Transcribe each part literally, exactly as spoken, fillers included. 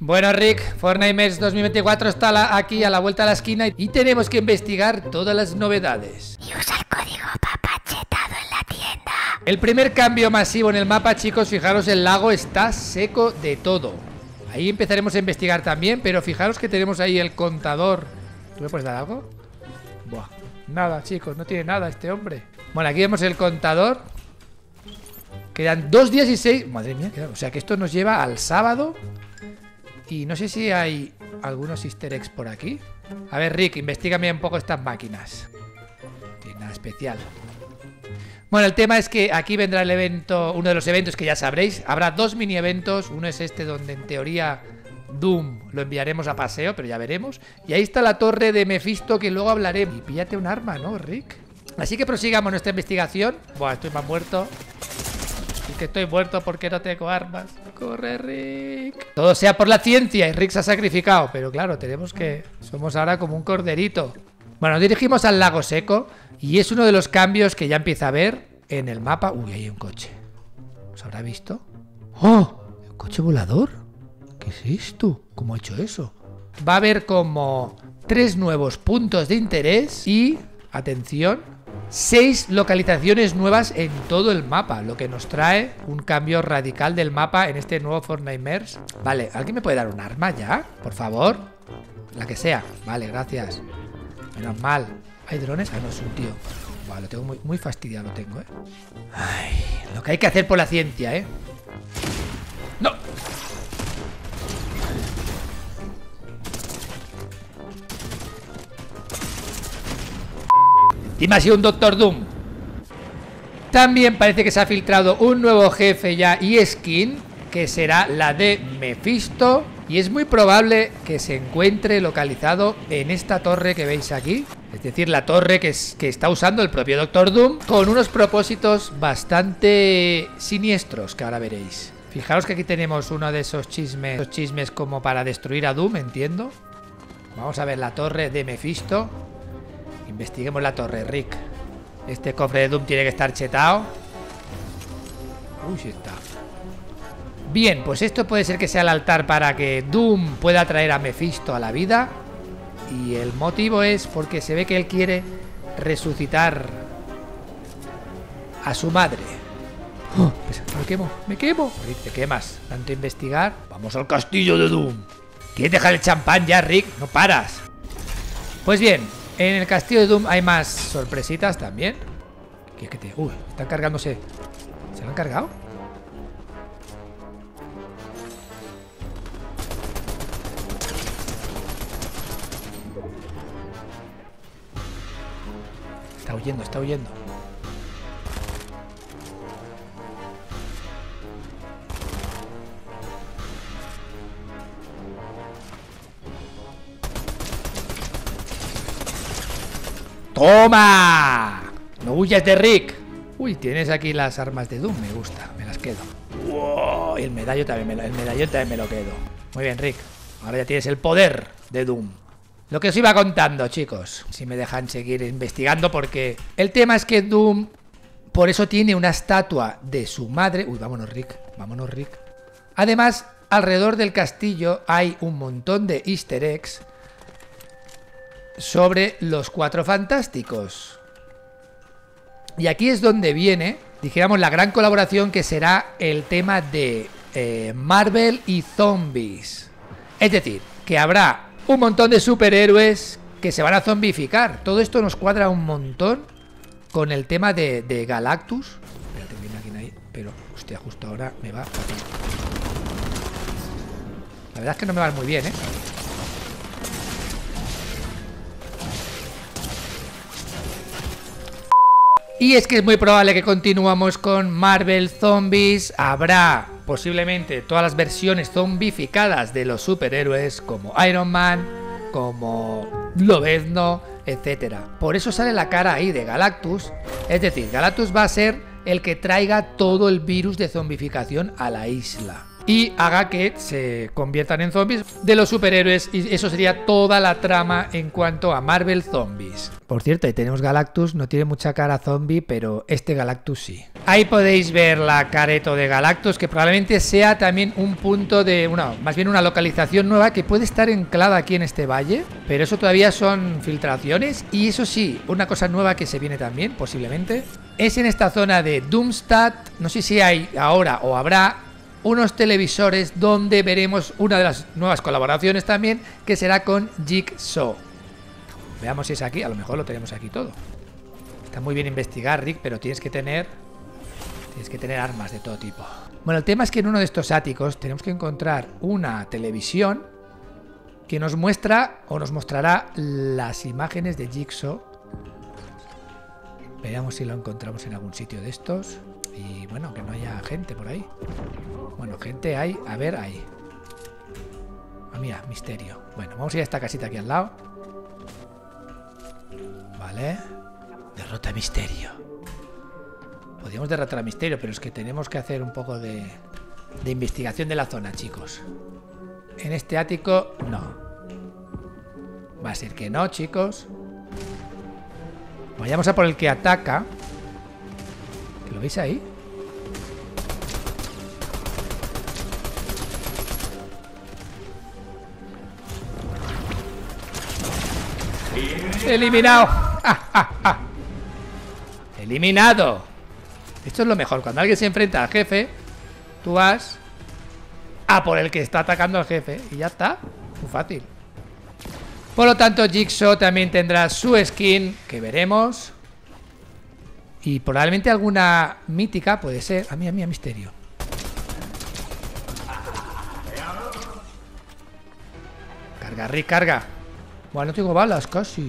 Bueno, Rick, Fortnite dos mil veinticuatro está la, aquí a la vuelta de la esquina y tenemos que investigar todas las novedades. Y usa el código papachetado en la tienda. El primer cambio masivo en el mapa, chicos, fijaros, el lago está seco de todo. Ahí empezaremos a investigar también, pero fijaros que tenemos ahí el contador. ¿Tú me puedes dar algo? Buah, nada, chicos, no tiene nada este hombre. Bueno, aquí vemos el contador. Quedan dos días y seis... Madre mía, o sea que esto nos lleva al sábado. Y no sé si hay algunos easter eggs por aquí. A ver, Rick, investígame un poco estas máquinas. No tiene nada especial. Bueno, el tema es que aquí vendrá el evento, uno de los eventos que ya sabréis. Habrá dos mini eventos. Uno es este donde en teoría Doom lo enviaremos a paseo, pero ya veremos. Y ahí está la torre de Mephisto, que luego hablaremos. Y píllate un arma, ¿no, Rick? Así que prosigamos nuestra investigación. Buah, estoy más muerto. Y que estoy muerto porque no tengo armas. Corre, Rick. Todo sea por la ciencia. Y Rick se ha sacrificado. Pero claro, tenemos que... Somos ahora como un corderito. Bueno, nos dirigimos al lago seco. Y es uno de los cambios que ya empieza a ver en el mapa. Uy, hay un coche. ¿Os habrá visto? ¡Oh! ¿Un coche volador? ¿Qué es esto? ¿Cómo ha hecho eso? Va a haber como tres nuevos puntos de interés. Y, atención, seis localizaciones nuevas en todo el mapa, lo que nos trae un cambio radical del mapa en este nuevo Fortnite. Vale, ¿alguien me puede dar un arma ya? Por favor. La que sea. Vale, gracias. Menos mal. ¿Hay drones? Ah, no, es un tío. Vale, lo tengo muy, muy fastidiado, lo tengo, ¿eh? Ay, lo que hay que hacer por la ciencia, ¿eh? ¡No! Y me ha sido un Doctor Doom. También parece que se ha filtrado un nuevo jefe ya y skin, que será la de Mephisto. Y es muy probable que se encuentre localizado en esta torre que veis aquí. Es decir, la torre que, es, que está usando el propio Doctor Doom, con unos propósitos bastante siniestros que ahora veréis. Fijaros que aquí tenemos uno de esos chismes, esos chismes como para destruir a Doom, entiendo. Vamos a ver la torre de Mephisto. Investiguemos la torre, Rick. Este cofre de Doom tiene que estar chetado. Uy, sí está. Bien, pues esto puede ser que sea el altar para que Doom pueda traer a Mephisto a la vida. Y el motivo es porque se ve que él quiere resucitar a su madre. Oh, pues me quemo, me quemo. Rick, te quemas. Tanto investigar. Vamos al castillo de Doom. ¿Quieres dejar el champán ya, Rick? No paras. Pues bien, en el castillo de Doom hay más sorpresitas también. ¿Qué, qué te... Uy, están cargándose. ¿Se lo han cargado? Está huyendo, está huyendo. ¡Toma! No huyas de Rick. Uy, tienes aquí las armas de Doom. Me gusta, me las quedo. Wow, y el medallón también me lo, el medallón también me lo quedo. Muy bien, Rick. Ahora ya tienes el poder de Doom. Lo que os iba contando, chicos, si me dejan seguir investigando, porque el tema es que Doom, por eso tiene una estatua de su madre. Uy, vámonos, Rick, vámonos, Rick. Además, alrededor del castillo hay un montón de easter eggs sobre los Cuatro Fantásticos. Y aquí es donde viene, dijéramos, la gran colaboración, que será el tema de eh, Marvel y zombies. Es decir, que habrá un montón de superhéroes que se van a zombificar. Todo esto nos cuadra un montón con el tema de, de Galactus. Espérate, viene alguien ahí. Pero, hostia, justo ahora me va. La verdad es que no me va muy bien, ¿eh? Y es que es muy probable que continuamos con Marvel Zombies. Habrá posiblemente todas las versiones zombificadas de los superhéroes, como Iron Man, como Lobezno, etcétera. Por eso sale la cara ahí de Galactus. Es decir, Galactus va a ser el que traiga todo el virus de zombificación a la isla y haga que se conviertan en zombies de los superhéroes. Y eso sería toda la trama en cuanto a Marvel Zombies. Por cierto, ahí tenemos Galactus. No tiene mucha cara zombie, pero este Galactus sí. Ahí podéis ver la Careto de Galactus, que probablemente sea también un punto de... Bueno, más bien una localización nueva que puede estar anclada aquí en este valle. Pero eso todavía son filtraciones. Y eso sí, una cosa nueva que se viene también, posiblemente, es en esta zona de Doomstadt. No sé si hay ahora o habrá unos televisores donde veremos una de las nuevas colaboraciones también, que será con Jigsaw. Veamos si es aquí, a lo mejor lo tenemos aquí todo. Está muy bien investigar, Rick, pero tienes que tener... Tienes que tener armas de todo tipo. Bueno, el tema es que en uno de estos áticos tenemos que encontrar una televisión que nos muestra o nos mostrará las imágenes de Jigsaw. Veamos si lo encontramos en algún sitio de estos. Y bueno, que no haya gente por ahí. Bueno, gente hay. A ver, ahí. Ah, mira, misterio. Bueno, vamos a ir a esta casita aquí al lado. Vale. Derrota misterio. Podríamos derrotar a misterio, pero es que tenemos que hacer un poco de, de investigación de la zona, chicos. En este ático, no. Va a ser que no, chicos. Vayamos a por el que ataca. ¿Lo veis ahí? ¡Eliminado! ¡Ja, ja, ja! ¡Eliminado! Esto es lo mejor. Cuando alguien se enfrenta al jefe, tú vas a por el que está atacando al jefe. Y ya está. Muy fácil. Por lo tanto, Jigsaw también tendrá su skin, que veremos. Y probablemente alguna mítica puede ser. A mí, a mí, a misterio. Carga, Rick, carga. Bueno, no tengo balas, casi.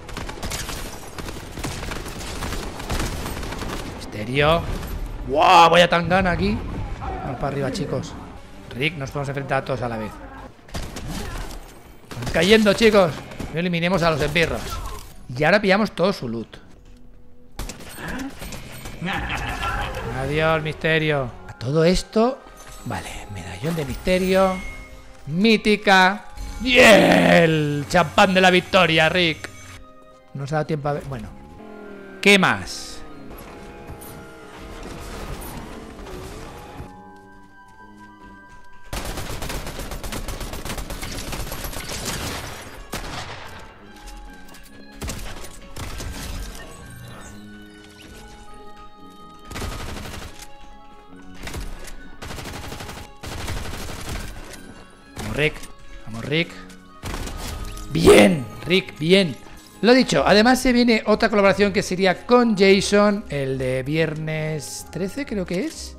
Misterio. ¡Wow! Voy a tangana aquí. Vamos para arriba, chicos. Rick, nos podemos enfrentar a todos a la vez. Están cayendo, chicos. No eliminemos a los esbirros. Y ahora pillamos todo su loot. Adiós, misterio. A todo esto. Vale, medallón de misterio. Mítica. ¡Y el champán de la victoria, Rick! Nos ha dado tiempo a ver. Bueno, ¿qué más? Vamos, Rick. Vamos, Rick. Bien, Rick, bien. Lo dicho, además se viene otra colaboración que sería con Jason, el de viernes trece creo que es.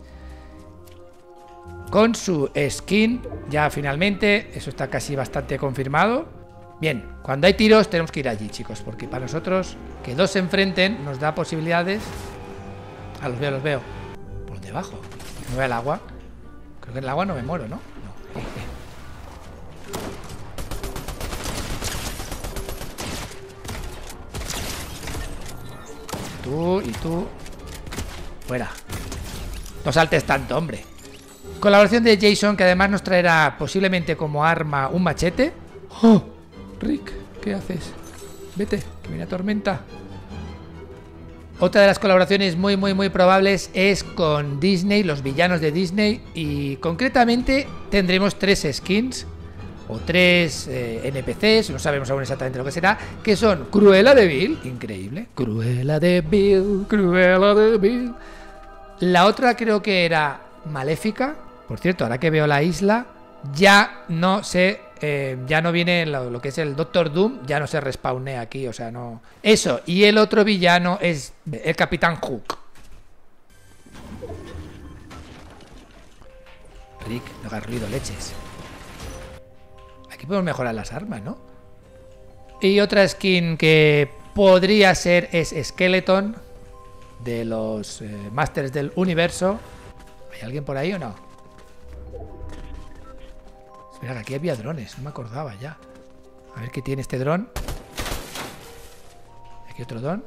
Con su skin, ya finalmente, eso está casi bastante confirmado. Bien, cuando hay tiros tenemos que ir allí, chicos, porque para nosotros que dos se enfrenten nos da posibilidades. Ah, los veo, los veo. Por debajo. Me voy al agua. Creo que en el agua no me muero, ¿no? No. Tú y tú. Fuera. No saltes tanto, hombre. Colaboración de Jason, que además nos traerá posiblemente como arma un machete. ¡Oh! Rick, ¿qué haces? Vete, que viene tormenta. Otra de las colaboraciones muy, muy, muy probables es con Disney, los villanos de Disney. Y concretamente tendremos tres skins o tres eh, N P Cs, no sabemos aún exactamente lo que será, que son Cruella de Vil, increíble, Cruella de Vil, Cruella de Vil. La otra creo que era Maléfica. Por cierto, ahora que veo la isla, ya no se, eh, ya no viene lo, lo que es el Doctor Doom, ya no se respawnea aquí, o sea, no. Eso, y el otro villano es el Capitán Hook. Rick, no hagas ruido, leches. Aquí podemos mejorar las armas, ¿no? Y otra skin que podría ser es Skeleton, de los eh, Masters del Universo. ¿Hay alguien por ahí o no? Espera, que aquí había drones, no me acordaba ya. A ver qué tiene este dron. Aquí otro dron.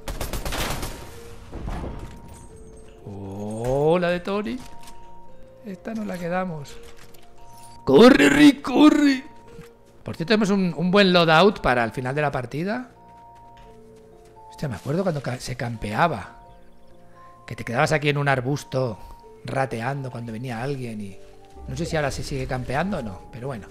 Oh, la de Tony. Esta nos la quedamos. ¡Corre, Rick, corre! Por cierto, tenemos un, un buen loadout para el final de la partida. Hostia, me acuerdo cuando ca se campeaba. Que te quedabas aquí en un arbusto rateando cuando venía alguien y... No sé si ahora se sigue campeando o no, pero bueno.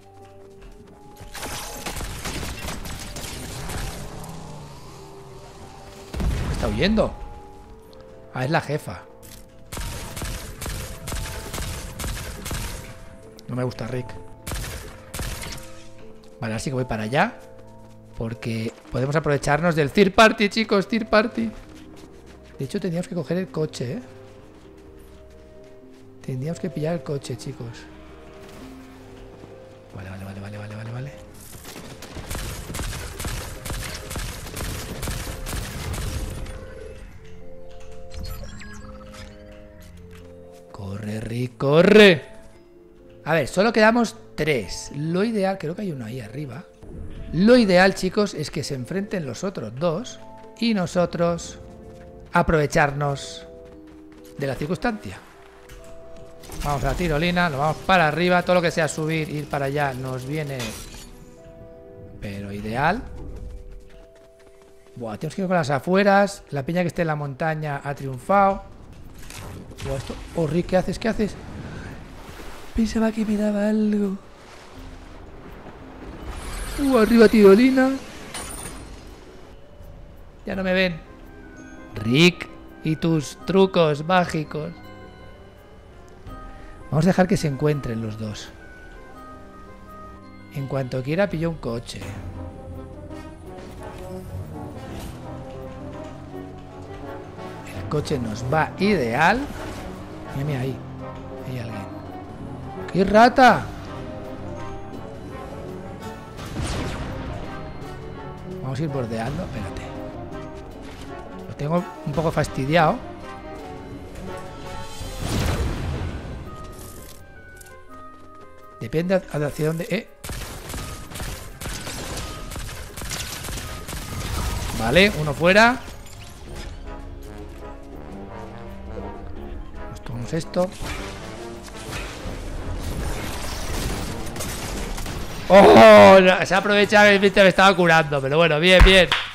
Está huyendo. Ah, es la jefa. No me gusta Rick. Vale, así que voy para allá. Porque podemos aprovecharnos del third party, chicos. Third party. De hecho, tendríamos que coger el coche, ¿eh? Tendríamos que pillar el coche, chicos. Vale, vale, vale, vale, vale, vale, vale. Corre, Rick, corre. A ver, solo quedamos tres. Lo ideal, creo que hay uno ahí arriba. Lo ideal, chicos, es que se enfrenten los otros dos y nosotros aprovecharnos de la circunstancia. Vamos a la tirolina, lo vamos para arriba. Todo lo que sea subir, ir para allá nos viene, pero ideal. Buah, tenemos que ir con las afueras. La piña que esté en la montaña ha triunfado. Buah, esto... Oh, Rick, ¿qué haces? ¿Qué haces? Pensaba que me daba algo. Uh, arriba tirolina. Ya no me ven. Rick y tus trucos mágicos. Vamos a dejar que se encuentren los dos. En cuanto quiera pillo un coche. El coche nos va ideal. Mírame ahí. Hay alguien. ¡Qué rata! Vamos a ir bordeando. Espérate. Lo tengo un poco fastidiado. Depende hacia dónde... Eh. Vale, uno fuera. Nos tomamos esto. ¡Oh! Se ha aprovechado que el bicho me estaba curando. Pero bueno, bien, bien.